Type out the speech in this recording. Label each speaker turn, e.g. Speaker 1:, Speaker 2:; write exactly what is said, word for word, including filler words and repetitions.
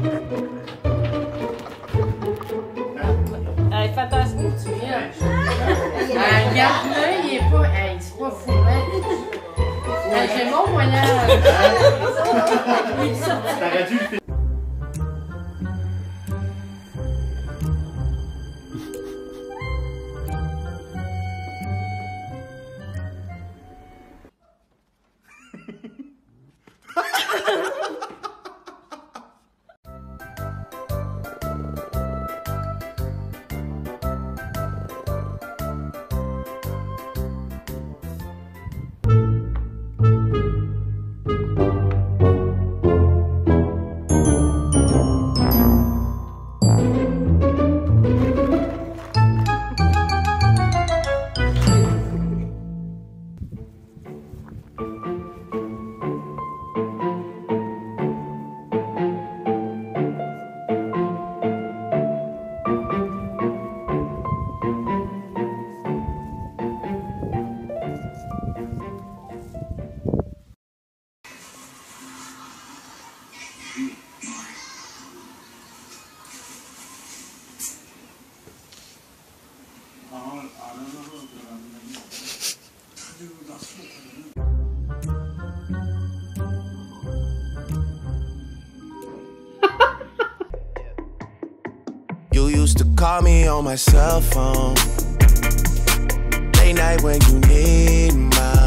Speaker 1: Hey, fais attention, tu viens.
Speaker 2: Regarde-le, il est pas. Hey, c'est pas fou, hein? Hey, j'ai mon voyage.
Speaker 3: T'aurais dû le faire.
Speaker 4: You used to call me on my cell phone, late night when you need my